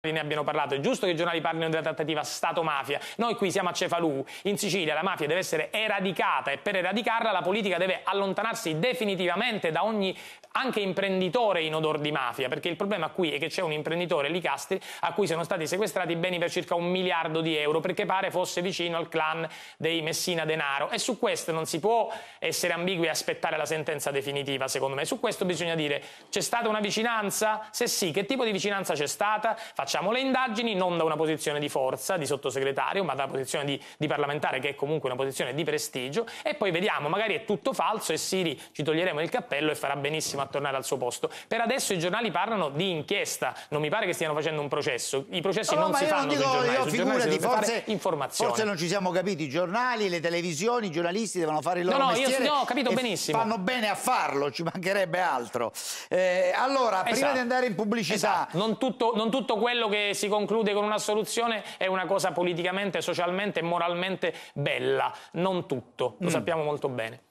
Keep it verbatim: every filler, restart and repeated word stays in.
ne abbiano parlato, è giusto che i giornali parlino della trattativa Stato-mafia. Noi qui siamo a Cefalù, in Sicilia la mafia deve essere eradicata e per eradicarla la politica deve allontanarsi definitivamente da ogni anche imprenditore in odor di mafia, perché il problema qui è che c'è un imprenditore, Licastri, a cui sono stati sequestrati beni per circa un miliardo di euro perché pare fosse vicino al clan dei Messina Denaro, e su questo non si può essere ambigui e aspettare la sentenza definitiva. Secondo me su questo bisogna dire: c'è stata una vicinanza? Se sì, che tipo di vicinanza c'è stata? Facciamo le indagini non da una posizione di forza, di sottosegretario, ma da una posizione di, di parlamentare, che è comunque una posizione di prestigio, e poi vediamo, magari è tutto falso e Siri ci toglieremo il cappello e farà benissimo a tornare al suo posto. Per adesso i giornali parlano di inchiesta, non mi pare che stiano facendo un processo, i processi no, non si fanno dico, sui giornali, io, sui giornali figurati, forse, informazione. Forse non ci siamo capiti, i giornali, le televisioni, i giornalisti devono fare il loro no, no, mestiere. Io no, ho capito benissimo. Fanno bene a farlo, ci mancherebbe altro. Eh, allora, esatto. prima di andare in pubblicità... Esatto. Non, tutto, non tutto quello che si conclude con un'assoluzione è una cosa politicamente, socialmente e moralmente bella, non tutto, lo mm. sappiamo molto bene.